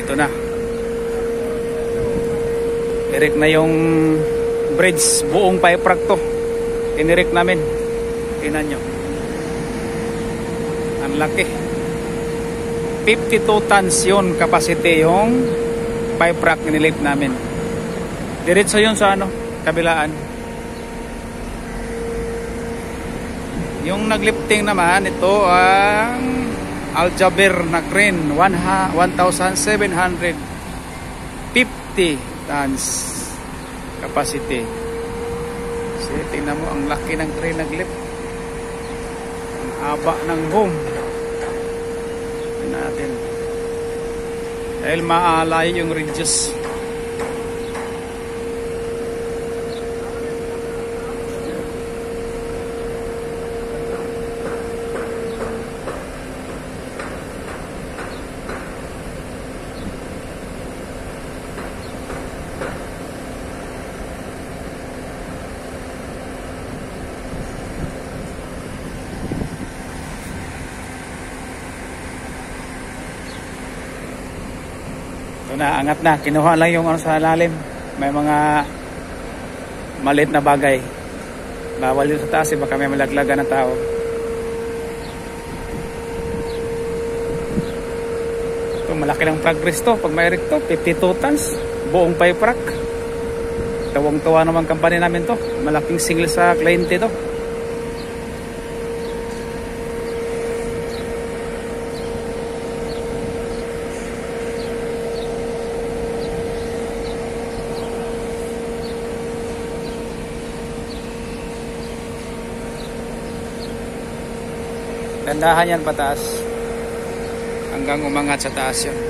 Ito na. Irik na yung bridge. Buong pipe rack to. Inirik namin. Tingnan nyo. Ang laki. 52 tons yun capacity yung pipe rack nilip namin. Diretso yun sa ano, kabilaan. Yung naglifting naman, ito ang Aljaber na crane, 1,750 tons capacity. So, tingnan mo, ang laki ng crane naglift. Ang haba ng boom. Tingnan natin. Dahil maalay yung ridges. Ito na, angat na. Kinuha lang yung ano sa lalim. May mga maliit na bagay. Bawal yun sa taas, baka may malaglagan ng tao. Ito, malaki ng progress to. Pag may rig to, 52 tons. Buong pipe rack. Tawang-tawa naman company namin to. Malaking single sa kliyente to. Gandahan yan pataas hanggang umangat sa taas yun.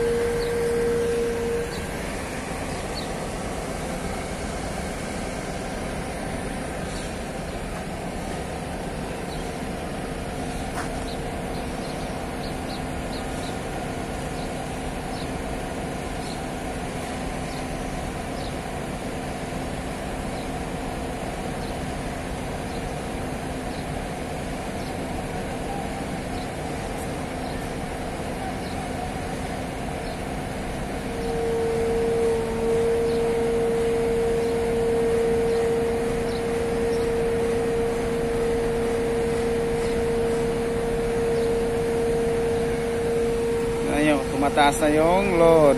Tumataas na yung load.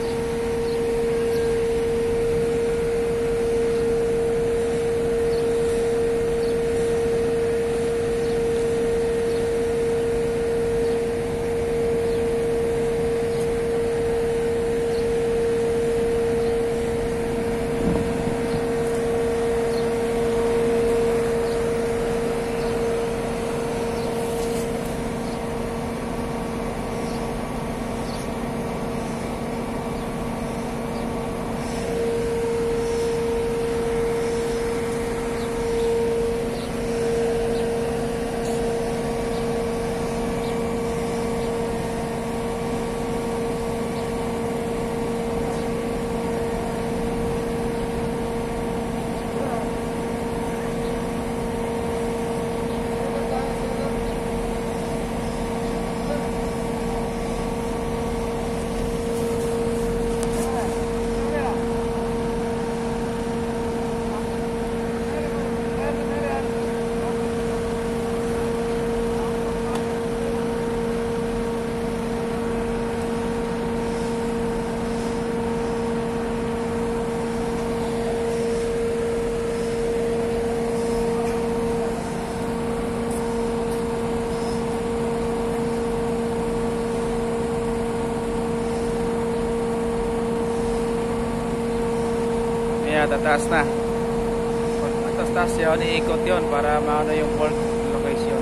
Tataas na. Pag taas yun, iikot yun para maano yung fault location.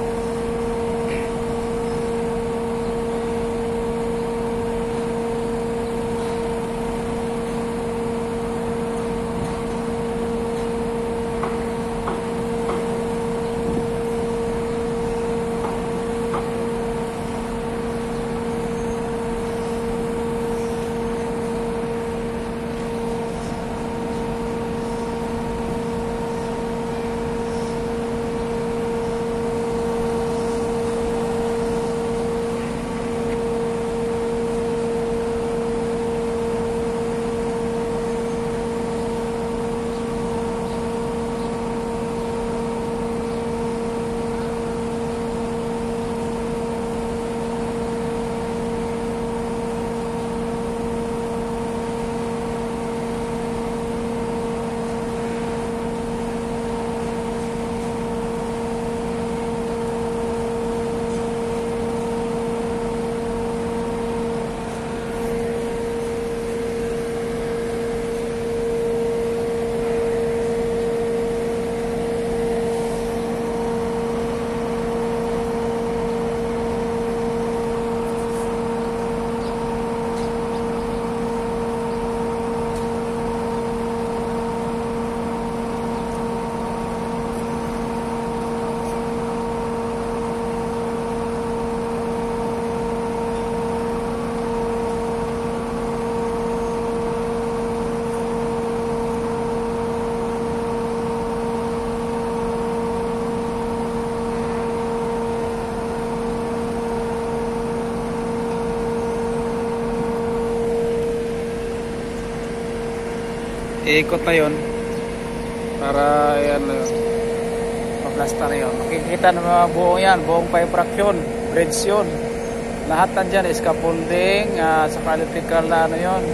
iikot na yun para yan maplasta na yun. Makikita na mga buong yan, buong pipe rack yun, bridge yun, lahat nandyan, scaffolding, saka electrical na ano yun,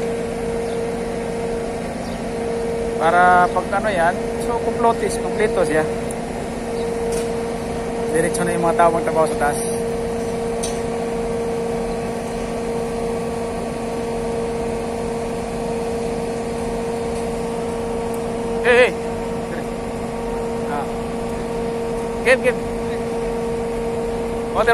para pag ano yan, so kompleto siya, diretso na yung mga tao magtrabaho sa taas. Hey, give water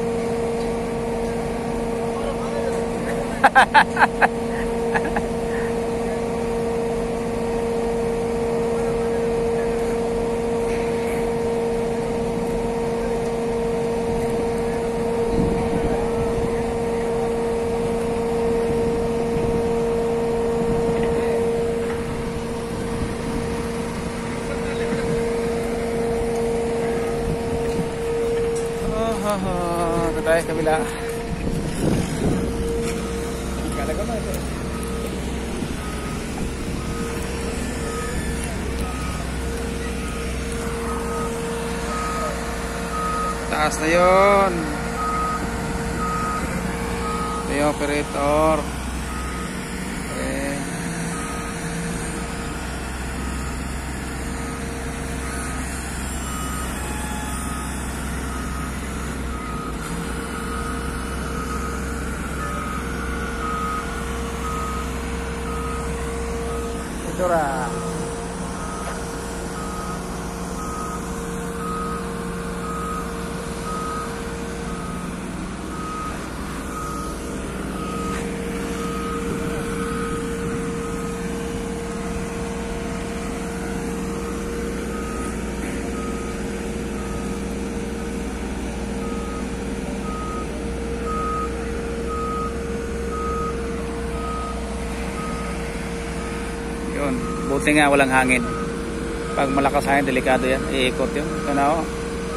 ito tayo kabila. Kalaga mo ito. Taas na yun. Ito yung operator. Dura. Yun, buti nga walang hangin. Pag malakas hangin, delikado yan, iikot yun. Ito na o.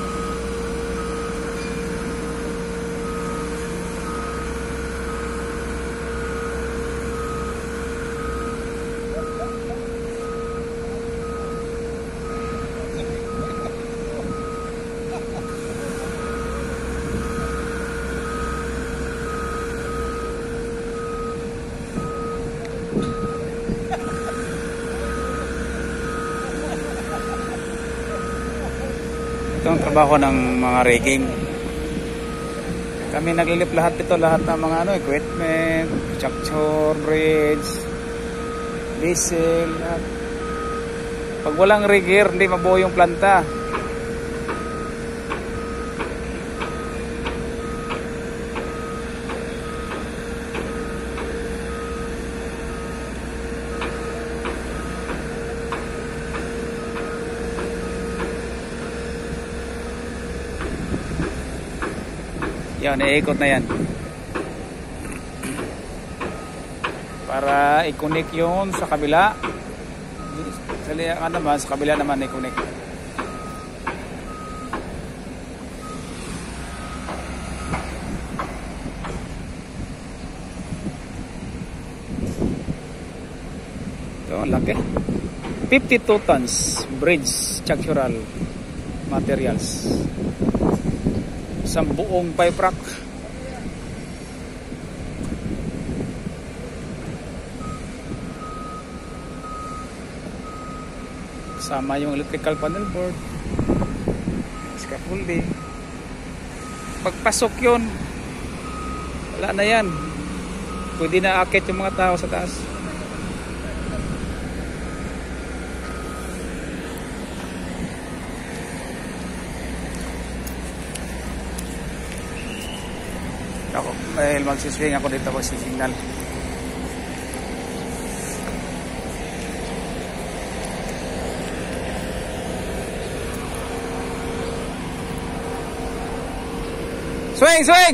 Ito ang trabaho ng mga rigging. Kami naglilip lahat ito, lahat ng mga equipment, structure, bridge, diesel. Pag walang rigger, hindi mabuo yung planta. Yan, iikot na yan para i-connect yun sa kabila. Sa kabila naman i-connect. Ito, ang laki. 52 tons bridge structural materials. Isang buong pipe rack. Sama yung electrical panel board, scaffolding. Pagpasok yun, wala na yan, pwede na akit yung mga tao sa taas. Ako, dahil magsiswing ako dito, magsisignal. Swing, swing!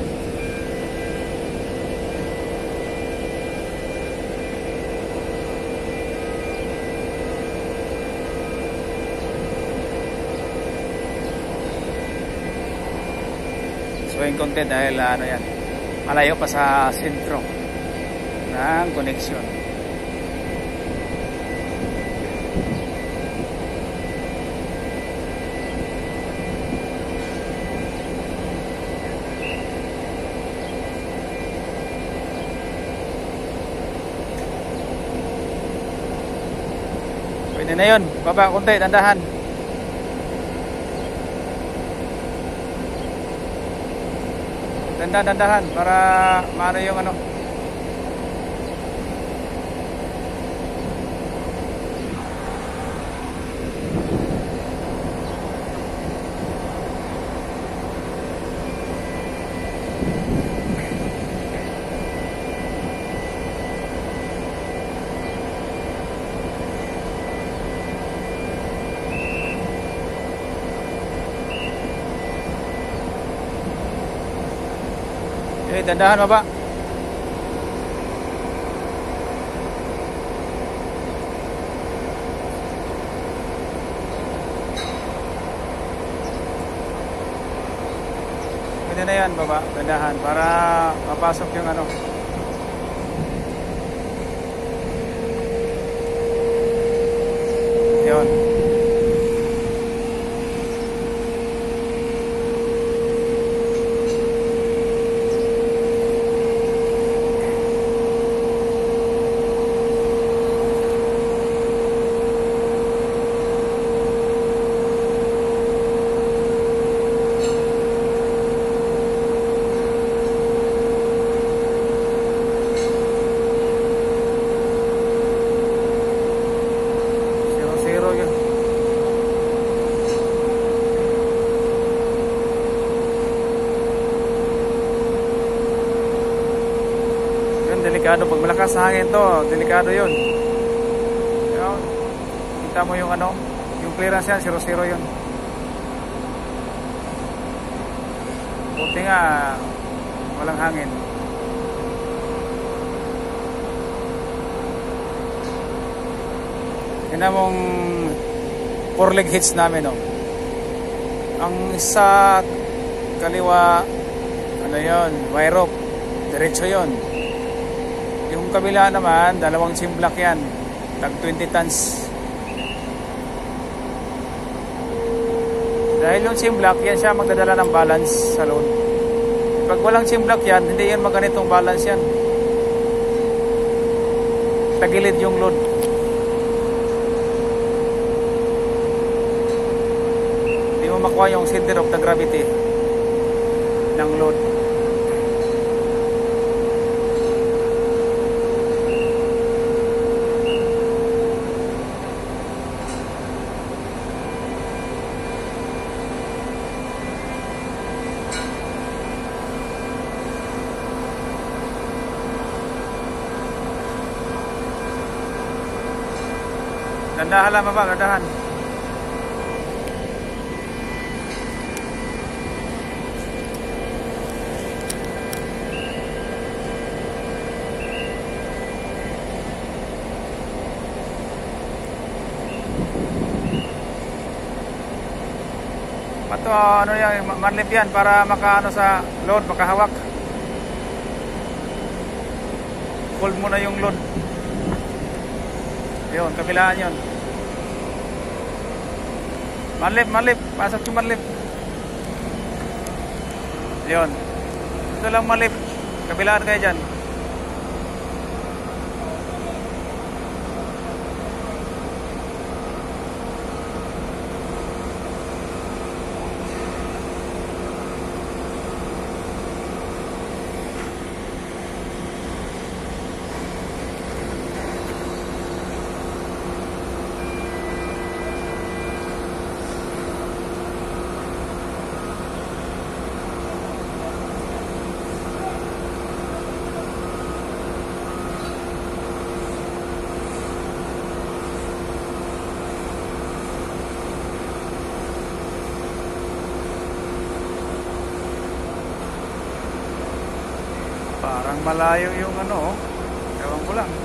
Swing konti dahil yan, malayo pa sa sentro ng connection. Pwede na yun. Baba konti, dandahan. Dandahan para maano yung ano. Okay, dandahan baba. Pwede na yan baba, dandahan para mapasok yung ano. Yun. Delikado pag malakas na hangin to, delikado yun. Kita mo yung ano, yung clearance yan, 0-0 yun. Buti nga walang hangin. Tingnan mong 4-leg hitch namin, no? Ang isa kaliwa, ano yun, wire rope, diretso yun. Yung kabila naman, dalawang simblak yan, tag 20 tons. Dahil yung simblak, yan siya magdadala ng balance sa load. Pag walang simblak yan, hindi yan maganitong balance yan. Tagilid yung load. Hindi mo makuha yung center of the gravity ng load. Gandahan lang ba? Gandahan. Pato, ano yan, manlip yan para makaano sa load, makahawak. Hold mo na yung load. Yun, kabilaan yun. Manlip, pasok yung manlip. Yun. Ito lang manlip. Kabilaan kayo dyan. Parang malayo yung ano, ewan ko lang.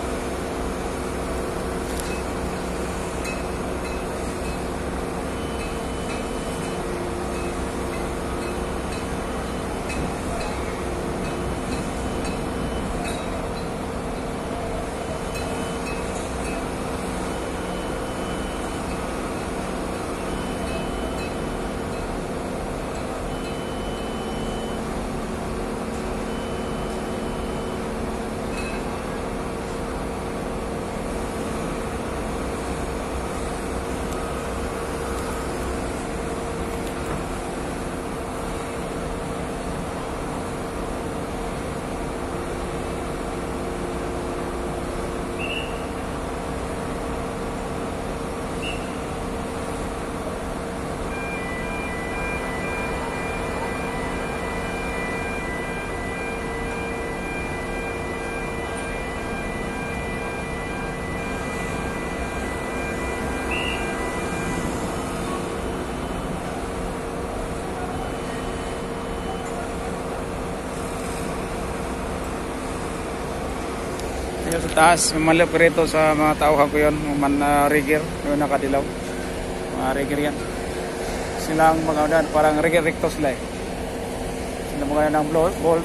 Ayun sa taas, mamalap rito sa mga tauhan ko yun, mga rigger, yung nakadilaw. Mga rigger yan. Silang mga unan, parang rigger recto sila eh. Sila mga ng bolt.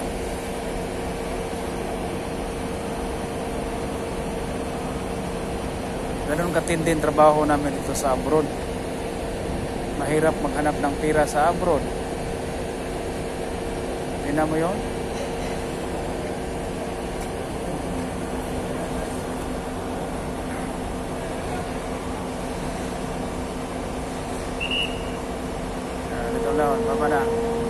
Ganun katindin trabaho namin dito sa abroad. Mahirap maghanap ng pira sa abroad. Tingnan mo yun? Dito lang, baba na.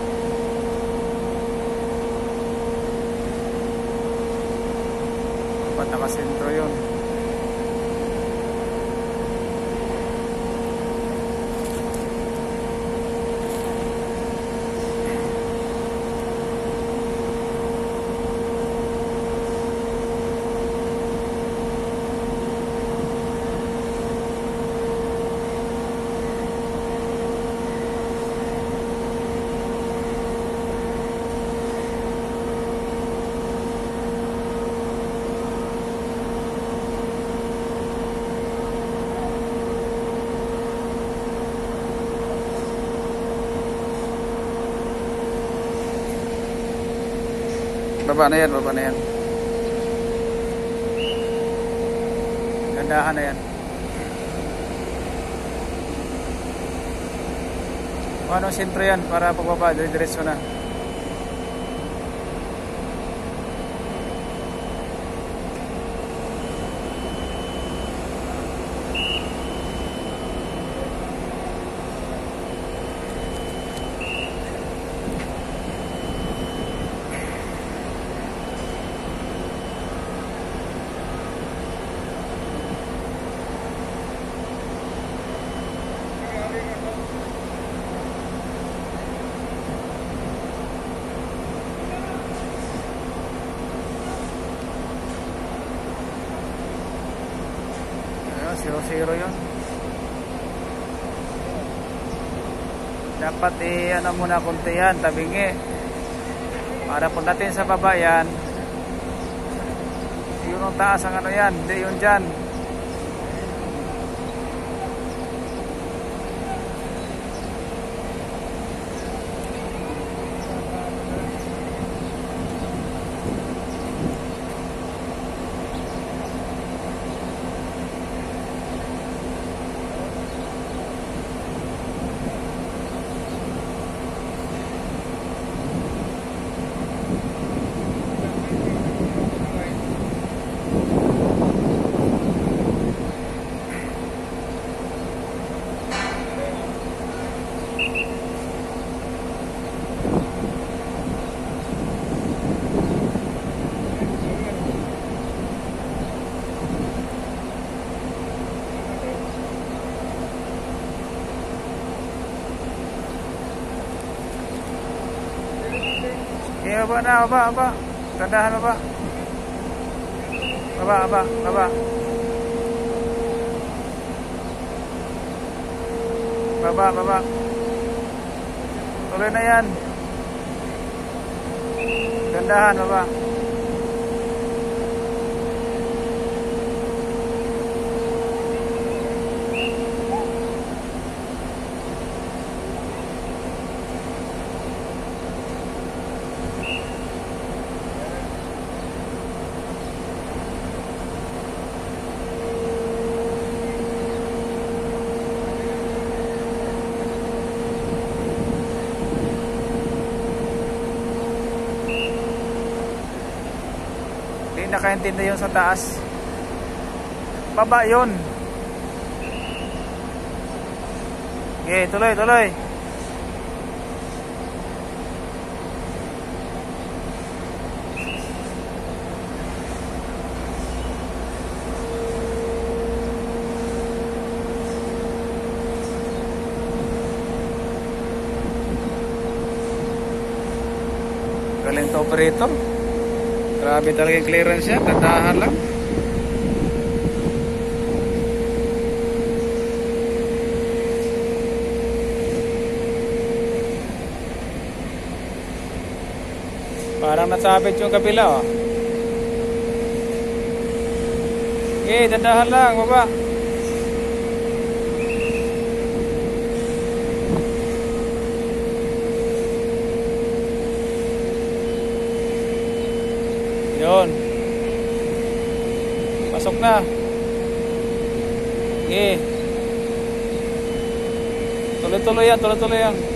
Dapat nakasentro yun. Baba na yan, baba na yan. Gandahan na yan. Ano sentro yan para pagbaba, diretso na. Ayun, 0-0 yun. Dapat ano muna konti yan, tabingi. Para po natin sa baba yan. Yun ang taas ang ano yan, hindi yun dyan. Okay, baba na, baba. Gandahan, baba. Baba. Baba. Tuloy na yan. Gandahan, baba. Hindi nakaintindi yun sa taas. Baba yun. Okay, tuloy. Galing to operator. Grabe talaga yung clearance niya, tatahan lang. Parang nasabit yung kabila, oh. Dandahan lang, baba. Yun. Pasok na. Tuloy-tuloy yan, tuloy-tuloy yan.